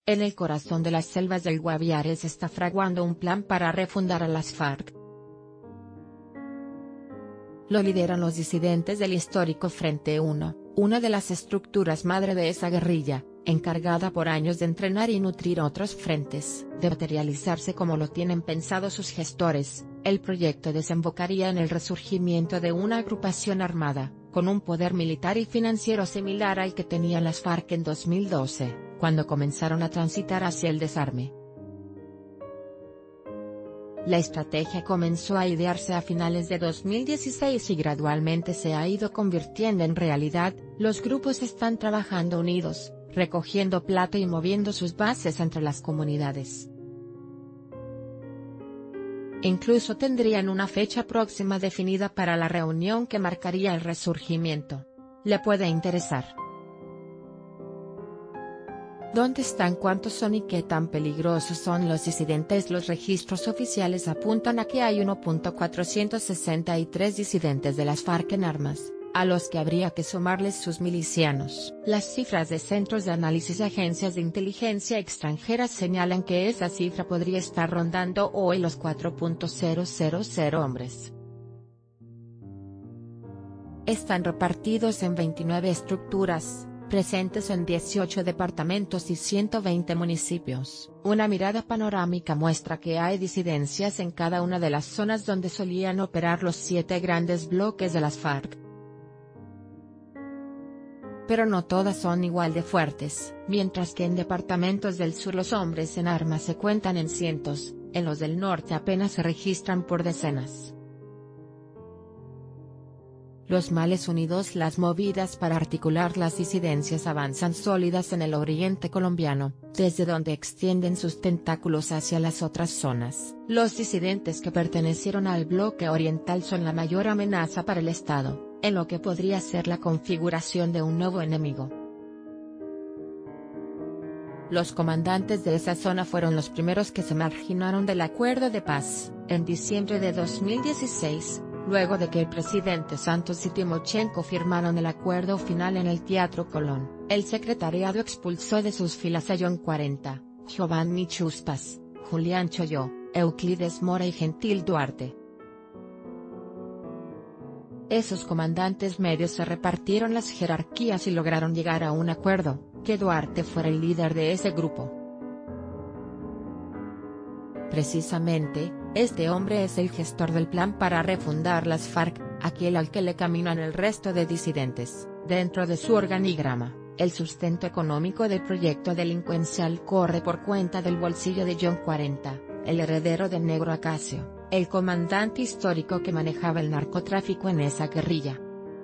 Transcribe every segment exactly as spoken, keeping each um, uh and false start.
En el corazón de las selvas del Guaviare se está fraguando un plan para refundar a las FARC. Lo lideran los disidentes del histórico Frente uno, una de las estructuras madre de esa guerrilla, encargada por años de entrenar y nutrir otros frentes. De materializarse como lo tienen pensado sus gestores, el proyecto desembocaría en el resurgimiento de una agrupación armada, con un poder militar y financiero similar al que tenían las FARC en dos mil doce, cuando comenzaron a transitar hacia el desarme. La estrategia comenzó a idearse a finales de dos mil dieciséis y gradualmente se ha ido convirtiendo en realidad. Los grupos están trabajando unidos, recogiendo plata y moviendo sus bases entre las comunidades. Incluso tendrían una fecha próxima definida para la reunión que marcaría el resurgimiento. ¿Le puede interesar? ¿Dónde están, cuántos son y qué tan peligrosos son los disidentes? Los registros oficiales apuntan a que hay uno punto cuatrocientos sesenta y tres disidentes de las FARC en armas, a los que habría que sumarles sus milicianos. Las cifras de centros de análisis y agencias de inteligencia extranjeras señalan que esa cifra podría estar rondando hoy los cuatro punto cero cero cero hombres. Están repartidos en veintinueve estructuras, presentes en dieciocho departamentos y ciento veinte municipios. Una mirada panorámica muestra que hay disidencias en cada una de las zonas donde solían operar los siete grandes bloques de las FARC. Pero no todas son igual de fuertes. Mientras que en departamentos del sur los hombres en armas se cuentan en cientos, en los del norte apenas se registran por decenas. Los males unidos, las movidas para articular las disidencias avanzan sólidas en el oriente colombiano, desde donde extienden sus tentáculos hacia las otras zonas. Los disidentes que pertenecieron al bloque oriental son la mayor amenaza para el Estado, en lo que podría ser la configuración de un nuevo enemigo. Los comandantes de esa zona fueron los primeros que se marginaron del acuerdo de paz, en diciembre de dos mil dieciséis. Luego de que el presidente Santos y Timochenko firmaron el acuerdo final en el Teatro Colón, el secretariado expulsó de sus filas a John cuarenta, Giovanni Chuspas, Julián Choyó, Euclides Mora y Gentil Duarte. Esos comandantes medios se repartieron las jerarquías y lograron llegar a un acuerdo, que Duarte fuera el líder de ese grupo. Precisamente, este hombre es el gestor del plan para refundar las FARC, aquel al que le caminan el resto de disidentes. Dentro de su organigrama, el sustento económico del proyecto delincuencial corre por cuenta del bolsillo de John cuarenta, el heredero del Negro Acacio, el comandante histórico que manejaba el narcotráfico en esa guerrilla.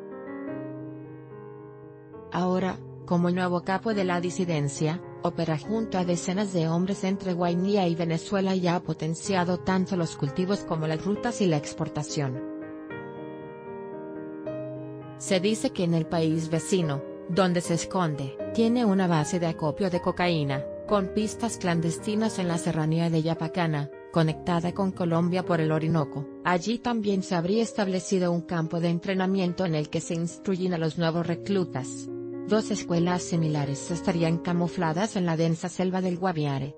Ahora, como nuevo capo de la disidencia, opera junto a decenas de hombres entre Guainía y Venezuela y ha potenciado tanto los cultivos como las rutas y la exportación. Se dice que en el país vecino, donde se esconde, tiene una base de acopio de cocaína, con pistas clandestinas en la serranía de Yapacana, conectada con Colombia por el Orinoco. Allí también se habría establecido un campo de entrenamiento en el que se instruyen a los nuevos reclutas. Dos escuelas similares estarían camufladas en la densa selva del Guaviare.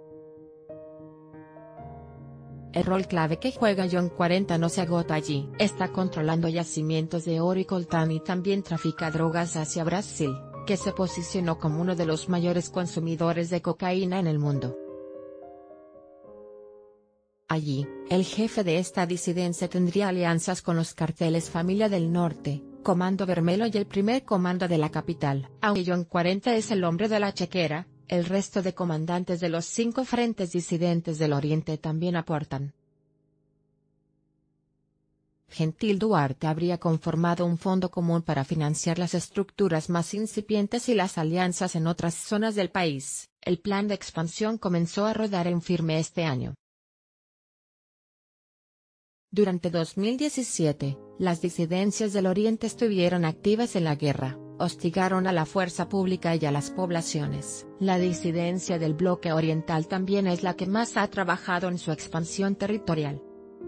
El rol clave que juega John cuarenta no se agota allí. Está controlando yacimientos de oro y coltán y también trafica drogas hacia Brasil, que se posicionó como uno de los mayores consumidores de cocaína en el mundo. Allí, el jefe de esta disidencia tendría alianzas con los carteles Familia del Norte, Comando Bermelo y el primer comando de la capital. Aunque John cuarenta es el hombre de la chequera, el resto de comandantes de los cinco frentes disidentes del oriente también aportan. Gentil Duarte habría conformado un fondo común para financiar las estructuras más incipientes y las alianzas en otras zonas del país. El plan de expansión comenzó a rodar en firme este año. Durante dos mil diecisiete, las disidencias del Oriente estuvieron activas en la guerra, hostigaron a la fuerza pública y a las poblaciones. La disidencia del bloque oriental también es la que más ha trabajado en su expansión territorial.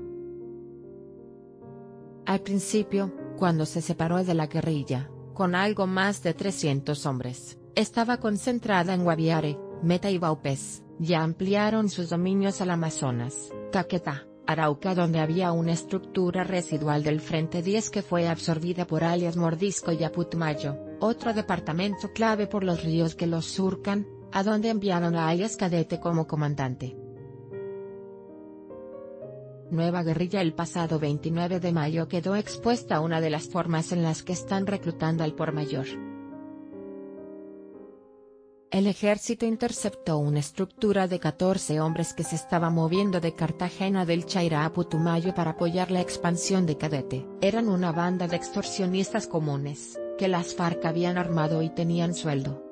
Al principio, cuando se separó de la guerrilla, con algo más de trescientos hombres, estaba concentrada en Guaviare, Meta y Vaupés, ya ampliaron sus dominios al Amazonas, Caquetá, Arauca, donde había una estructura residual del Frente diez que fue absorbida por alias Mordisco, y a Putumayo, otro departamento clave por los ríos que los surcan, a donde enviaron a alias Cadete como comandante. Nueva Guerrilla. El pasado veintinueve de mayo quedó expuesta una de las formas en las que están reclutando al por mayor. El ejército interceptó una estructura de catorce hombres que se estaba moviendo de Cartagena del Chairá a Putumayo para apoyar la expansión de Cadete. Eran una banda de extorsionistas comunes, que las FARC habían armado y tenían sueldo.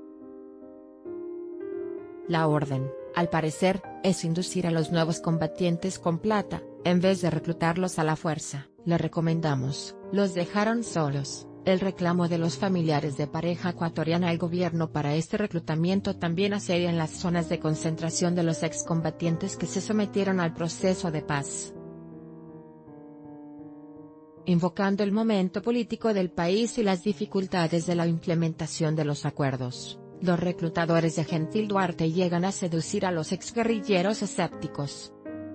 La orden, al parecer, es inducir a los nuevos combatientes con plata, en vez de reclutarlos a la fuerza. Le recomendamos, los dejaron solos. El reclamo de los familiares de pareja ecuatoriana al gobierno para este reclutamiento también asedia en las zonas de concentración de los excombatientes que se sometieron al proceso de paz. Invocando el momento político del país y las dificultades de la implementación de los acuerdos, los reclutadores de Gentil Duarte llegan a seducir a los exguerrilleros escépticos.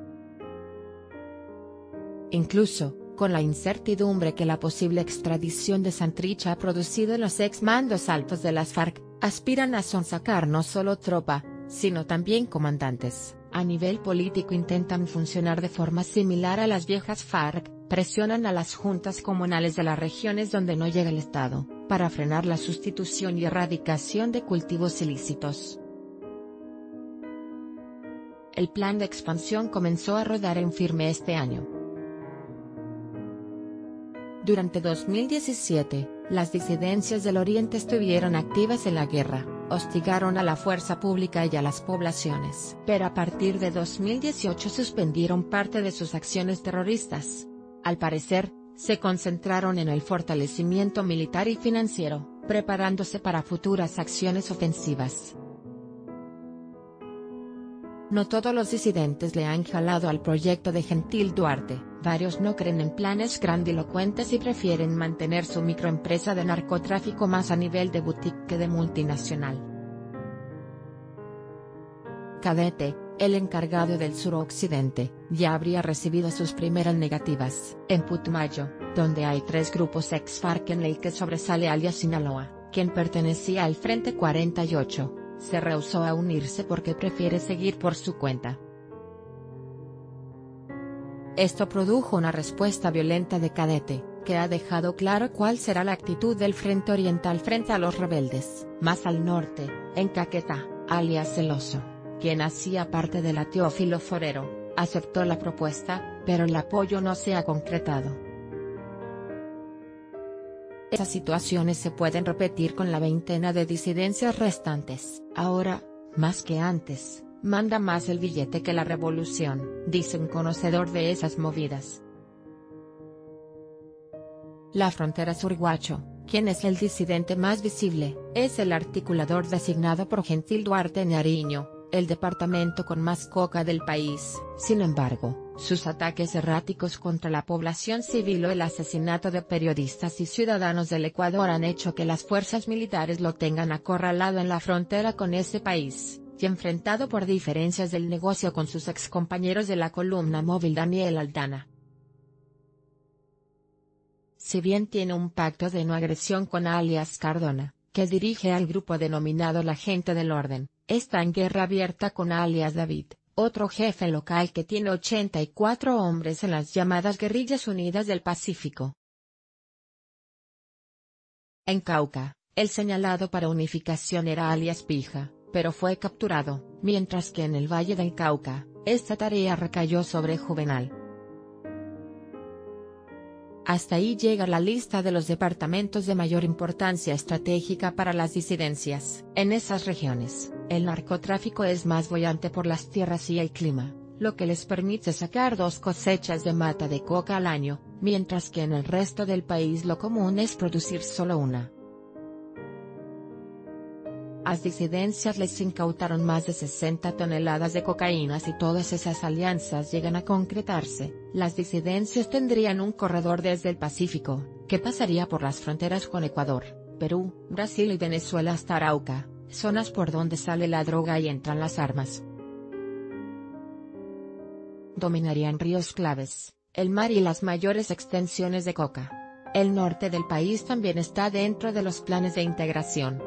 Incluso, con la incertidumbre que la posible extradición de Santrich ha producido en los ex mandos altos de las FARC, aspiran a sonsacar no solo tropa, sino también comandantes. A nivel político intentan funcionar de forma similar a las viejas FARC, presionan a las juntas comunales de las regiones donde no llega el Estado, para frenar la sustitución y erradicación de cultivos ilícitos. El plan de expansión comenzó a rodar en firme este año. Durante dos mil diecisiete, las disidencias del Oriente estuvieron activas en la guerra, hostigaron a la fuerza pública y a las poblaciones. Pero a partir de dos mil dieciocho suspendieron parte de sus acciones terroristas. Al parecer, se concentraron en el fortalecimiento militar y financiero, preparándose para futuras acciones ofensivas. No todos los disidentes le han jalado al proyecto de Gentil Duarte, varios no creen en planes grandilocuentes y prefieren mantener su microempresa de narcotráfico más a nivel de boutique que de multinacional. Cadete, el encargado del suroccidente, ya habría recibido sus primeras negativas. En Putumayo, donde hay tres grupos ex-FARC en el que sobresale alias Sinaloa, quien pertenecía al Frente cuarenta y ocho, se rehusó a unirse porque prefiere seguir por su cuenta. Esto produjo una respuesta violenta de Cadete, que ha dejado claro cuál será la actitud del Frente Oriental frente a los rebeldes. Más al norte, en Caquetá, alias El Oso, quien hacía parte de la Teófilo Forero, aceptó la propuesta, pero el apoyo no se ha concretado. Esas situaciones se pueden repetir con la veintena de disidencias restantes. Ahora, más que antes, manda más el billete que la revolución, dice un conocedor de esas movidas. La Frontera Surguacho, quien es el disidente más visible, es el articulador designado por Gentil Duarte en Nariño, el departamento con más coca del país. Sin embargo, sus ataques erráticos contra la población civil o el asesinato de periodistas y ciudadanos del Ecuador han hecho que las fuerzas militares lo tengan acorralado en la frontera con ese país, y enfrentado por diferencias del negocio con sus excompañeros de la columna móvil Daniel Aldana. Si bien tiene un pacto de no agresión con alias Cardona, que dirige al grupo denominado la Gente del Orden, está en guerra abierta con alias David, otro jefe local que tiene ochenta y cuatro hombres en las llamadas Guerrillas Unidas del Pacífico. En Cauca, el señalado para unificación era alias Pija, pero fue capturado, mientras que en el Valle del Cauca, esta tarea recayó sobre Juvenal. Hasta ahí llega la lista de los departamentos de mayor importancia estratégica para las disidencias. En esas regiones, el narcotráfico es más boyante por las tierras y el clima, lo que les permite sacar dos cosechas de mata de coca al año, mientras que en el resto del país lo común es producir solo una. A las disidencias les incautaron más de sesenta toneladas de cocaína. Si todas esas alianzas llegan a concretarse, las disidencias tendrían un corredor desde el Pacífico, que pasaría por las fronteras con Ecuador, Perú, Brasil y Venezuela hasta Arauca, zonas por donde sale la droga y entran las armas. Dominarían ríos claves, el mar y las mayores extensiones de coca. El norte del país también está dentro de los planes de integración.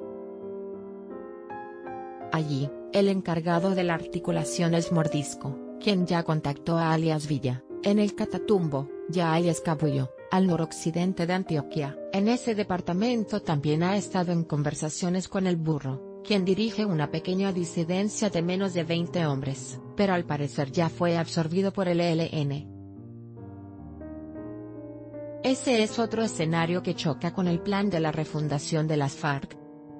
Allí, el encargado de la articulación es Mordisco, quien ya contactó a alias Villa, en el Catatumbo, ya alias Cabullo, al noroccidente de Antioquia. En ese departamento también ha estado en conversaciones con el Burro, quien dirige una pequeña disidencia de menos de veinte hombres, pero al parecer ya fue absorbido por el E L N. Ese es otro escenario que choca con el plan de la refundación de las FARC.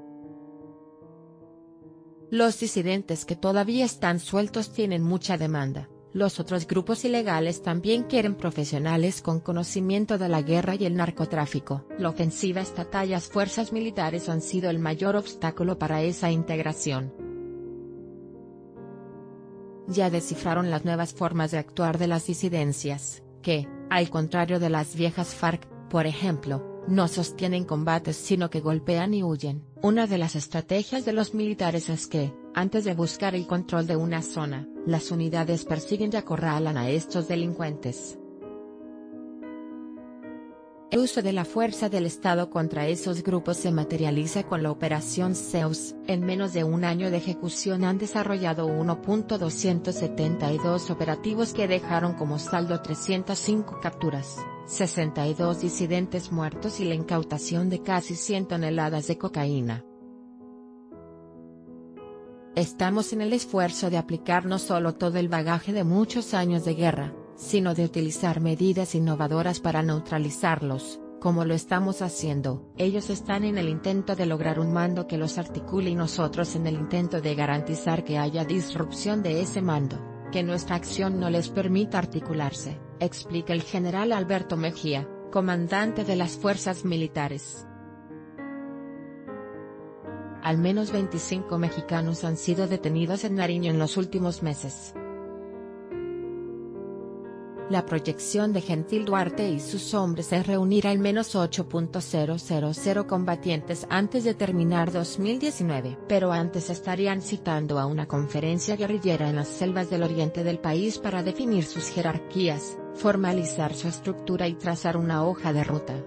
Los disidentes que todavía están sueltos tienen mucha demanda, los otros grupos ilegales también quieren profesionales con conocimiento de la guerra y el narcotráfico. La ofensiva estatal y las fuerzas militares han sido el mayor obstáculo para esa integración. Ya descifraron las nuevas formas de actuar de las disidencias, que, al contrario de las viejas FARC, por ejemplo, no sostienen combates sino que golpean y huyen. Una de las estrategias de los militares es que, antes de buscar el control de una zona, las unidades persiguen y acorralan a estos delincuentes. El uso de la fuerza del Estado contra esos grupos se materializa con la Operación Zeus. En menos de un año de ejecución han desarrollado uno punto doscientos setenta y dos operativos que dejaron como saldo trescientas cinco capturas, sesenta y dos disidentes muertos y la incautación de casi cien toneladas de cocaína. Estamos en el esfuerzo de aplicar no solo todo el bagaje de muchos años de guerra, sino de utilizar medidas innovadoras para neutralizarlos, como lo estamos haciendo. Ellos están en el intento de lograr un mando que los articule y nosotros en el intento de garantizar que haya disrupción de ese mando, que nuestra acción no les permita articularse, explica el general Alberto Mejía, comandante de las fuerzas militares. Al menos veinticinco mexicanos han sido detenidos en Nariño en los últimos meses. La proyección de Gentil Duarte y sus hombres es reunir al menos ocho mil combatientes antes de terminar dos mil diecinueve. Pero antes estarían citando a una conferencia guerrillera en las selvas del oriente del país para definir sus jerarquías, formalizar su estructura y trazar una hoja de ruta.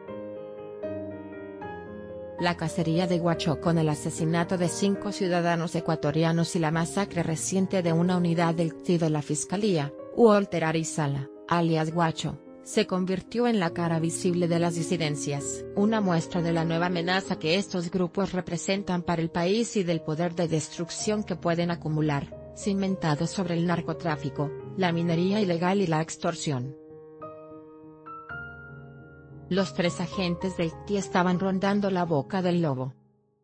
La cacería de Guacho con el asesinato de cinco ciudadanos ecuatorianos y la masacre reciente de una unidad del C T I de la Fiscalía, Walter Arizala, alias Guacho, se convirtió en la cara visible de las disidencias. Una muestra de la nueva amenaza que estos grupos representan para el país y del poder de destrucción que pueden acumular, cimentado sobre el narcotráfico, la minería ilegal y la extorsión. Los tres agentes del C T I estaban rondando la boca del lobo.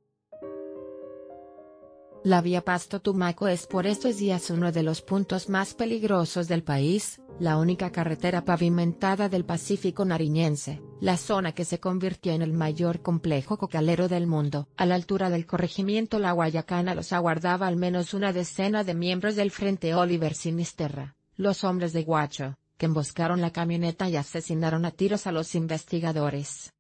La vía Pasto-Tumaco es por estos días uno de los puntos más peligrosos del país, la única carretera pavimentada del Pacífico nariñense, la zona que se convirtió en el mayor complejo cocalero del mundo. A la altura del corregimiento La Guayacana los aguardaba al menos una decena de miembros del Frente Oliver Sinisterra, los hombres de Guacho, que emboscaron la camioneta y asesinaron a tiros a los investigadores.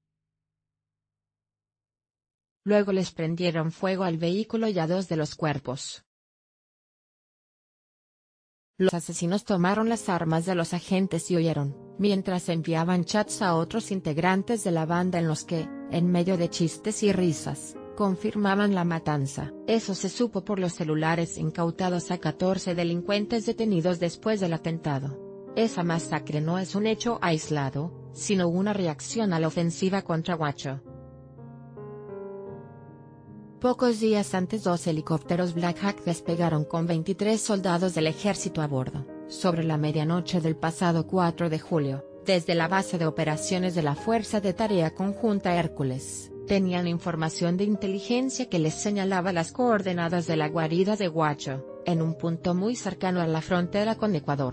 Luego les prendieron fuego al vehículo y a dos de los cuerpos. Los asesinos tomaron las armas de los agentes y huyeron, mientras enviaban chats a otros integrantes de la banda en los que, en medio de chistes y risas, confirmaban la matanza. Eso se supo por los celulares incautados a catorce delincuentes detenidos después del atentado. Esa masacre no es un hecho aislado, sino una reacción a la ofensiva contra Guacho. Pocos días antes dos helicópteros Black Hawk despegaron con veintitrés soldados del ejército a bordo, sobre la medianoche del pasado cuatro de julio, desde la base de operaciones de la Fuerza de Tarea Conjunta Hércules. Tenían información de inteligencia que les señalaba las coordenadas de la guarida de Guacho, en un punto muy cercano a la frontera con Ecuador.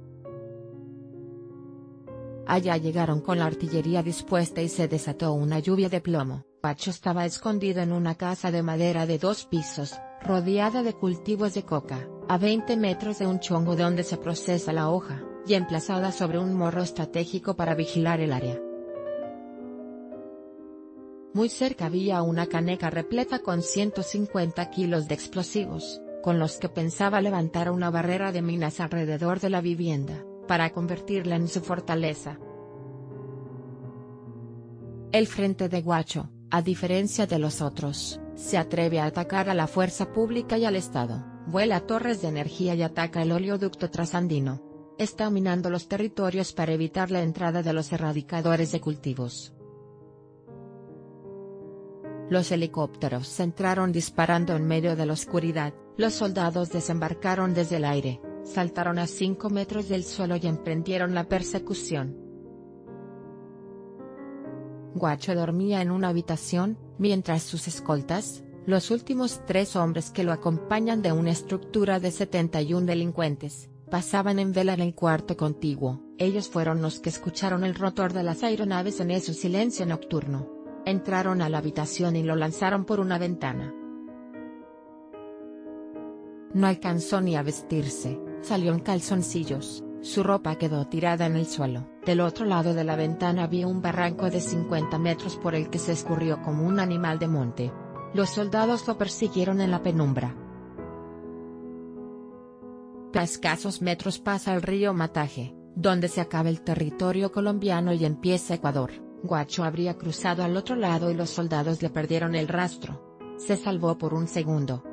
Allá llegaron con la artillería dispuesta y se desató una lluvia de plomo. Guacho estaba escondido en una casa de madera de dos pisos, rodeada de cultivos de coca, a veinte metros de un chongo donde se procesa la hoja, y emplazada sobre un morro estratégico para vigilar el área. Muy cerca había una caneca repleta con ciento cincuenta kilos de explosivos, con los que pensaba levantar una barrera de minas alrededor de la vivienda, para convertirla en su fortaleza. El Frente de Guacho, a diferencia de los otros, se atreve a atacar a la fuerza pública y al Estado, vuela torres de energía y ataca el oleoducto trasandino. Está minando los territorios para evitar la entrada de los erradicadores de cultivos. Los helicópteros entraron disparando en medio de la oscuridad, los soldados desembarcaron desde el aire, saltaron a cinco metros del suelo y emprendieron la persecución. Guacho dormía en una habitación, mientras sus escoltas, los últimos tres hombres que lo acompañan de una estructura de setenta y un delincuentes, pasaban en vela en el cuarto contiguo. Ellos fueron los que escucharon el rotor de las aeronaves en ese silencio nocturno. Entraron a la habitación y lo lanzaron por una ventana. No alcanzó ni a vestirse, salió en calzoncillos, su ropa quedó tirada en el suelo. Del otro lado de la ventana había un barranco de cincuenta metros por el que se escurrió como un animal de monte. Los soldados lo persiguieron en la penumbra. A escasos metros pasa el río Mataje, donde se acaba el territorio colombiano y empieza Ecuador. Guacho habría cruzado al otro lado y los soldados le perdieron el rastro. Se salvó por un segundo.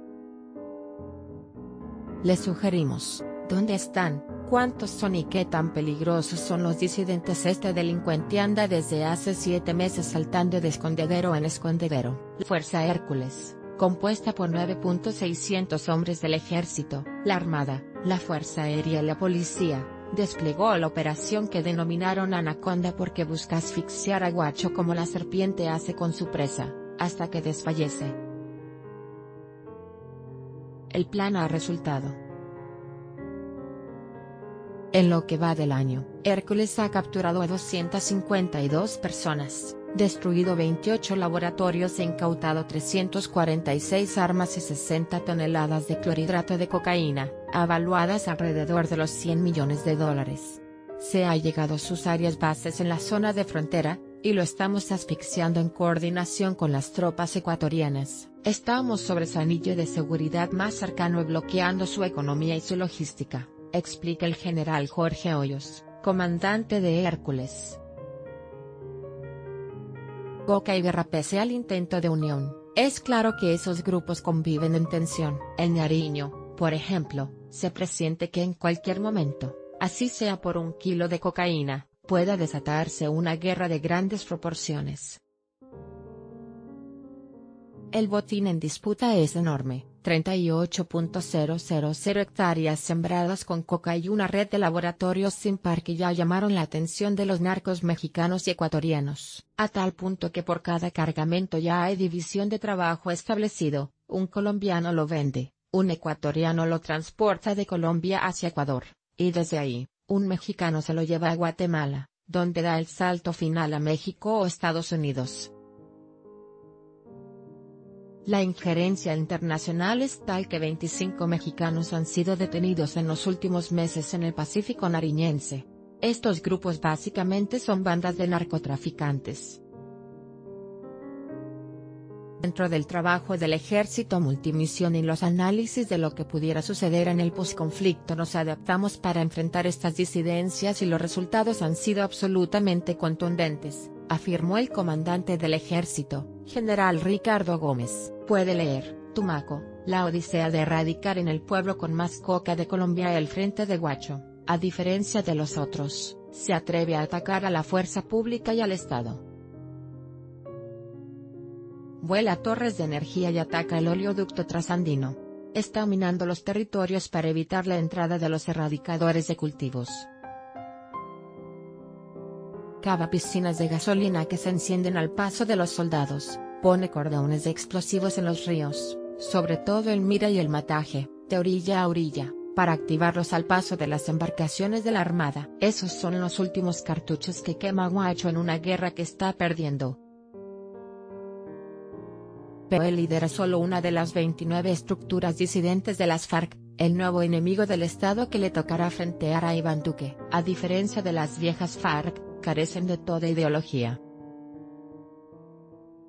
Le sugerimos, ¿dónde están? ¿Cuántos son y qué tan peligrosos son los disidentes? Este delincuente anda desde hace siete meses saltando de escondedero en escondedero. La Fuerza Hércules, compuesta por nueve mil seiscientos hombres del ejército, la armada, la fuerza aérea y la policía, desplegó la operación que denominaron Anaconda porque busca asfixiar a Guacho como la serpiente hace con su presa, hasta que desfallece. El plan ha resultado. En lo que va del año, Hércules ha capturado a doscientas cincuenta y dos personas, destruido veintiocho laboratorios e incautado trescientas cuarenta y seis armas y sesenta toneladas de clorhidrato de cocaína, avaluadas alrededor de los cien millones de dólares. Se ha llegado a sus áreas bases en la zona de frontera, y lo estamos asfixiando en coordinación con las tropas ecuatorianas. Estamos sobre su anillo de seguridad más cercano y bloqueando su economía y su logística, explica el general Jorge Hoyos, comandante de Hércules. Coca y guerra. Pese al intento de unión, es claro que esos grupos conviven en tensión. En Nariño, por ejemplo, se presiente que en cualquier momento, así sea por un kilo de cocaína, pueda desatarse una guerra de grandes proporciones. El botín en disputa es enorme, treinta y ocho mil hectáreas sembradas con coca y una red de laboratorios sin par que ya llamaron la atención de los narcos mexicanos y ecuatorianos, a tal punto que por cada cargamento ya hay división de trabajo establecido, un colombiano lo vende, un ecuatoriano lo transporta de Colombia hacia Ecuador, y desde ahí, un mexicano se lo lleva a Guatemala, donde da el salto final a México o Estados Unidos. La injerencia internacional es tal que veinticinco mexicanos han sido detenidos en los últimos meses en el Pacífico nariñense. Estos grupos básicamente son bandas de narcotraficantes. Dentro del trabajo del ejército multimisión y los análisis de lo que pudiera suceder en el posconflicto nos adaptamos para enfrentar estas disidencias y los resultados han sido absolutamente contundentes, afirmó el comandante del ejército, general Ricardo Gómez. Puede leer, Tumaco, la odisea de erradicar en el pueblo con más coca de Colombia. El Frente de Guacho, a diferencia de los otros, se atreve a atacar a la fuerza pública y al Estado. Vuela torres de energía y ataca el oleoducto trasandino. Está minando los territorios para evitar la entrada de los erradicadores de cultivos. Cava piscinas de gasolina que se encienden al paso de los soldados, pone cordones de explosivos en los ríos, sobre todo el Mira y el Mataje, de orilla a orilla, para activarlos al paso de las embarcaciones de la Armada. Esos son los últimos cartuchos que quema Guacho en una guerra que está perdiendo. Pero él lidera solo una de las veintinueve estructuras disidentes de las FARC, el nuevo enemigo del Estado que le tocará frentear a Iván Duque. A diferencia de las viejas FARC, carecen de toda ideología.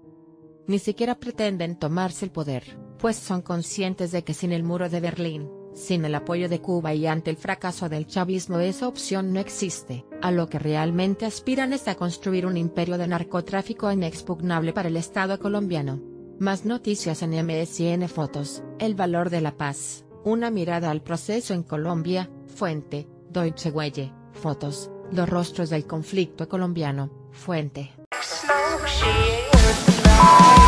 Ni siquiera pretenden tomarse el poder, pues son conscientes de que sin el muro de Berlín, sin el apoyo de Cuba y ante el fracaso del chavismo esa opción no existe. A lo que realmente aspiran es a construir un imperio de narcotráfico inexpugnable para el Estado colombiano. Más noticias en M S N Fotos, el valor de la paz, una mirada al proceso en Colombia, fuente, Deutsche Welle, fotos, los rostros del conflicto colombiano, fuente.